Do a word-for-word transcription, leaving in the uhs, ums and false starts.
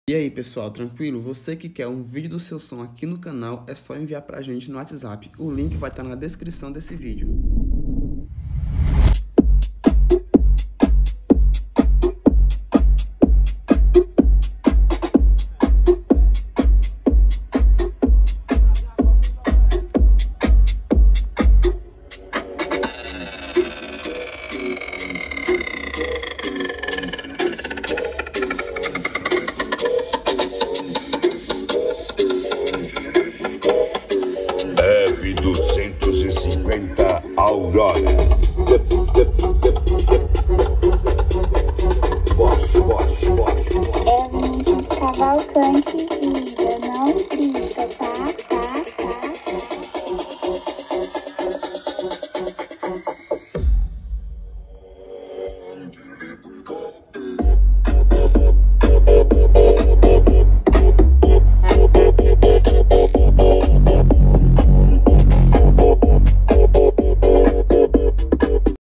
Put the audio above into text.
E aí pessoal, tranquilo? Você que quer um vídeo do seu som aqui no canal, é só enviar pra gente no WhatsApp. O link vai estar na descrição desse vídeo. F duzentos e cinquenta Aurora. Boss, boss, boss, boss. É um Cavalcante vida, não grita, tá?